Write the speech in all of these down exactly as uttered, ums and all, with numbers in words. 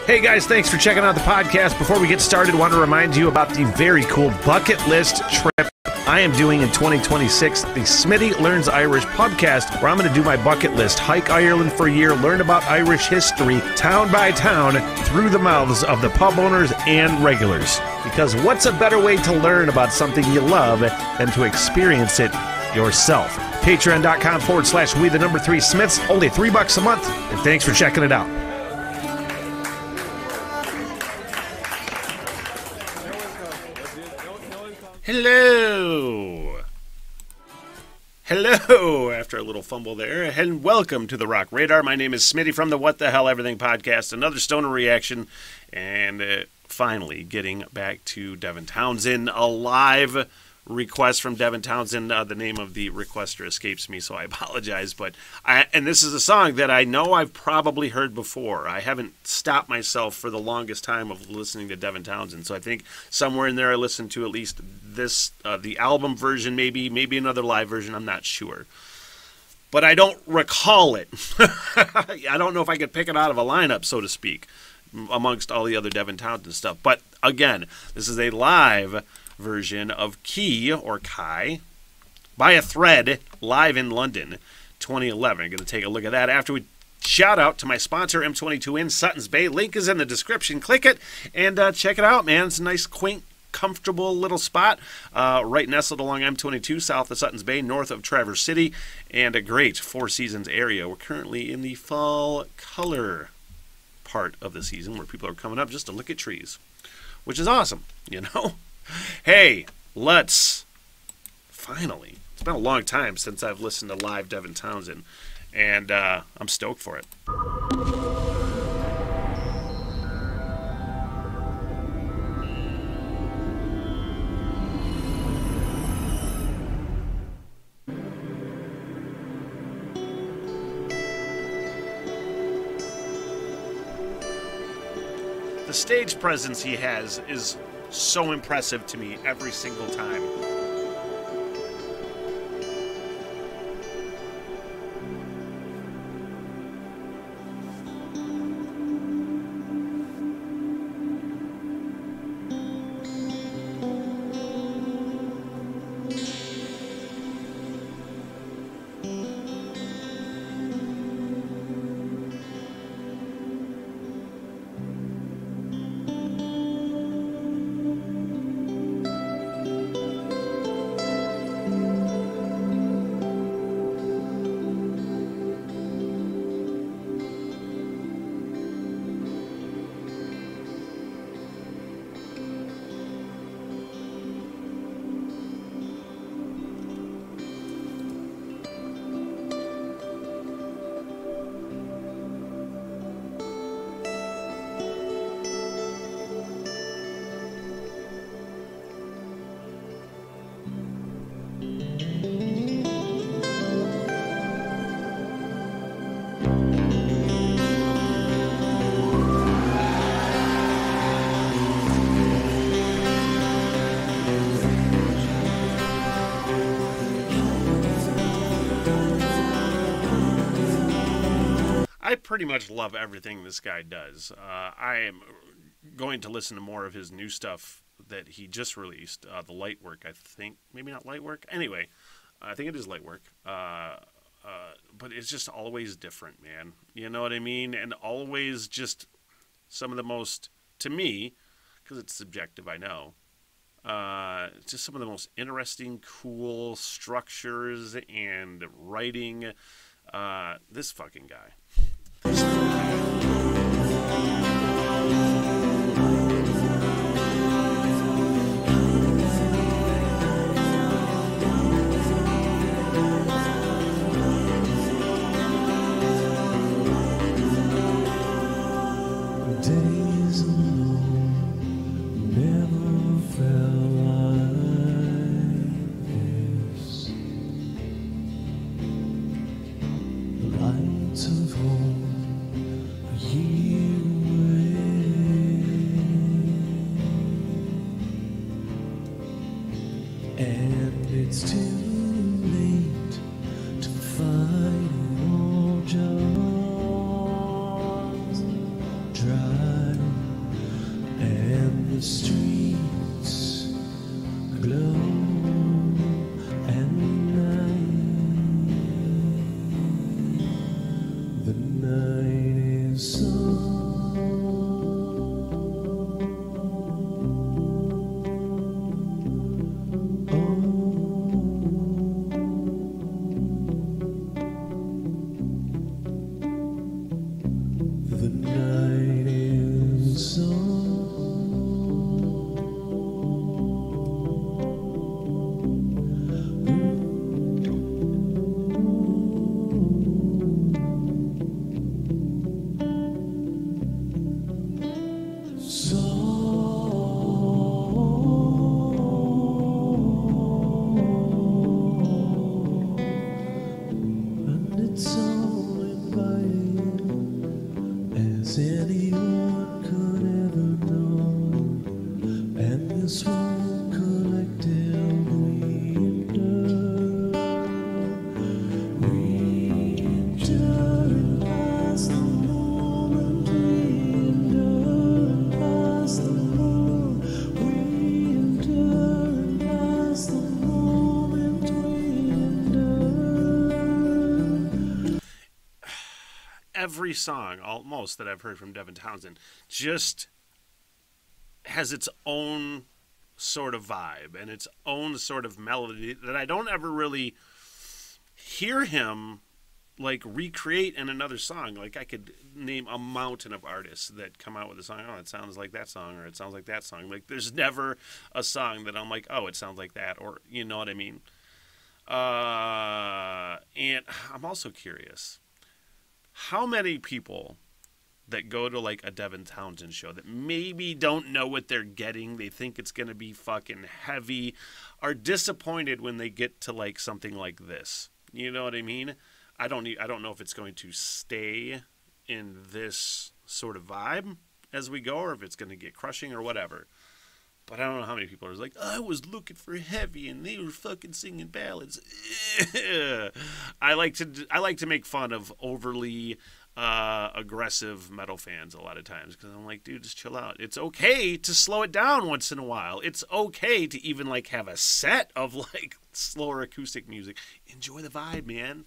Hey guys, thanks for checking out the podcast. Before we get started, I want to remind you about the very cool bucket list trip I am doing in twenty twenty-six, the Smitty Learns Irish podcast, where I'm going to do my bucket list, hike Ireland for a year, learn about Irish history, town by town, through the mouths of the pub owners and regulars. Because what's a better way to learn about something you love than to experience it yourself? Patreon.com forward slash we the number three Smiths, only three bucks a month, and thanks for checking it out. Hello. Hello, after a little fumble there, and welcome to the Rock Radar. My name is Smitty from the What the Hell Everything podcast, another stoner reaction, and uh, finally getting back to Devin Townsend, a live request from Devin Townsend. Uh, the name of the requester escapes me, so I apologize, but I, and this is a song that I know I've probably heard before. I haven't stopped myself for the longest time of listening to Devin Townsend, so I think somewhere in there I listened to at least this, uh, the album version, maybe, maybe another live version, I'm not sure. But I don't recall it. I don't know if I could pick it out of a lineup, so to speak, amongst all the other Devin Townsend stuff. But again, this is a live version of Key, or Kai, by a Thread, live in London, twenty eleven. I'm going to take a look at that after we shout out to my sponsor, M twenty-two in Suttons Bay. Link is in the description. Click it and uh, check it out, man. It's a nice, quaint, comfortable little spot, uh, right nestled along M twenty-two, south of Suttons Bay, north of Traverse City, and a great Four Seasons area. We're currently in the fall color part of the season, where people are coming up just to look at trees, which is awesome, you know? Hey, let's finally, it's been a long time since I've listened to live Devin Townsend, and uh, I'm stoked for it. The stage presence he has is so impressive to me every single time. I pretty much love everything this guy does. Uh, I am going to listen to more of his new stuff that he just released. Uh, the light work, I think. Maybe not light work. Anyway, I think it is light work. Uh, uh, but it's just always different, man. You know what I mean? And always just some of the most, to me, because it's subjective, I know, uh, just some of the most interesting, cool structures and writing. Uh, this fucking guy. This fucking guy. And it's too late to fight it all, just drive Every song, almost, that I've heard from Devin Townsend just has its own sort of vibe and its own sort of melody that I don't ever really hear him like recreate in another song. Like I could name a mountain of artists that come out with a song, oh, it sounds like that song, or it sounds like that song. Like there's never a song that I'm like, oh, it sounds like that, or you know what I mean? Uh, and I'm also curious, how many people that go to like a Devin Townsend show that maybe don't know what they're getting, they think it's going to be fucking heavy, are disappointed when they get to like something like this? You know what I mean? I don't need, I don't know if it's going to stay in this sort of vibe as we go, or if it's going to get crushing or whatever. But I don't know how many people are like, I was looking for heavy and they were fucking singing ballads. I like to I like to make fun of overly uh, aggressive metal fans a lot of times, because I'm like, dude, just chill out. It's okay to slow it down once in a while. It's okay to even like have a set of like slower acoustic music. Enjoy the vibe, man.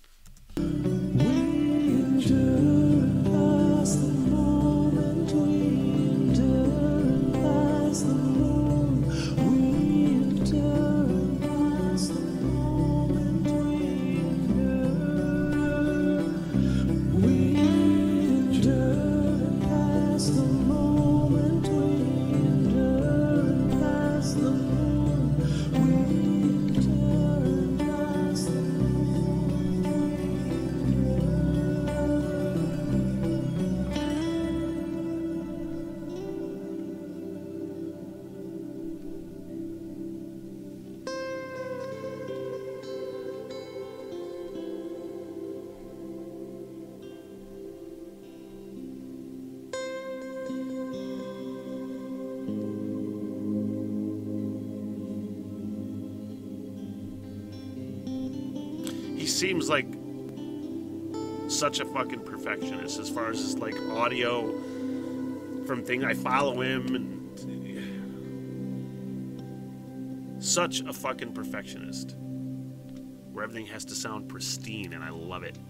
Seems like such a fucking perfectionist as far as his like audio from thing. I follow him, and such a fucking perfectionist where everything has to sound pristine, and I love it.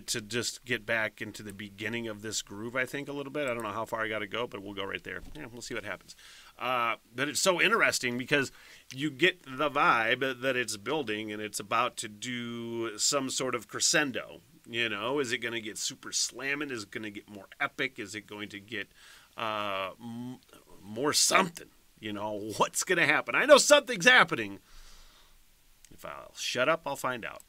to just get back into the beginning of this groove, I think, a little bit. I don't know how far I got to go, but we'll go right there. Yeah, we'll see what happens. Uh, but it's so interesting because you get the vibe that it's building and it's about to do some sort of crescendo. You know, is it going to get super slamming? Is it going to get more epic? Is it going to get uh, m- more something? You know, what's going to happen? I know something's happening. If I'll shut up, I'll find out.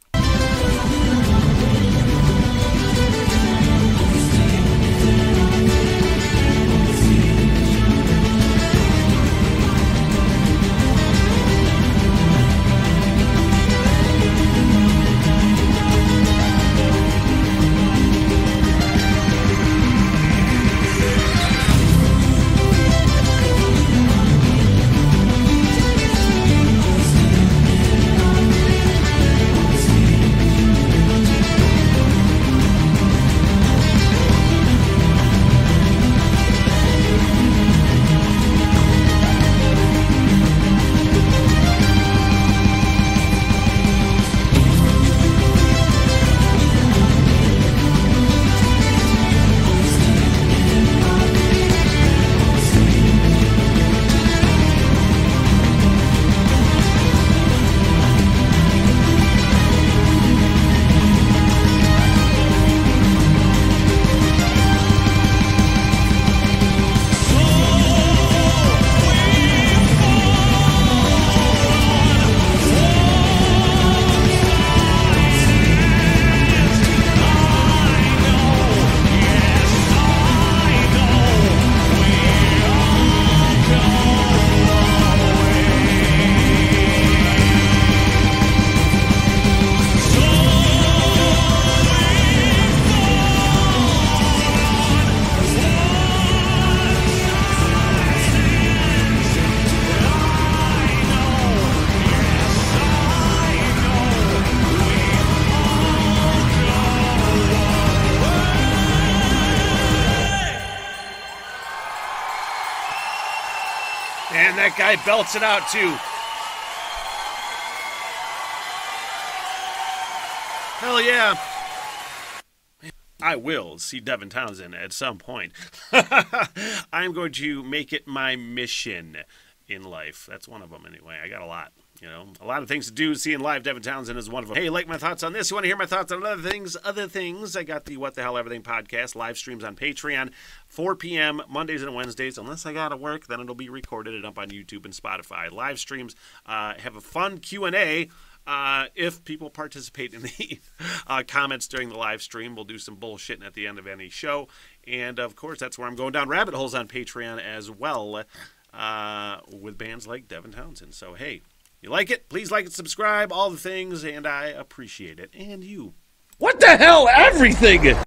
And that guy belts it out, too. Hell yeah. I will see Devin Townsend at some point. I'm going to make it my mission in life. That's one of them, anyway. I got a lot. You know, a lot of things to do. Seeing live Devin Townsend is one of them. Hey, like my thoughts on this? You want to hear my thoughts on other things? Other things. I got the What the Hell Everything podcast live streams on Patreon, four p.m. Mondays and Wednesdays. Unless I got to work, then it'll be recorded and up on YouTube and Spotify. Live streams. Uh, have a fun Q and A. Uh, if people participate in the uh, comments during the live stream, we'll do some bullshitting at the end of any show. And, of course, that's where I'm going down rabbit holes on Patreon as well uh, with bands like Devin Townsend. So, hey, you like it? Please like and subscribe, all the things, and I appreciate it. And you. What the hell, everything?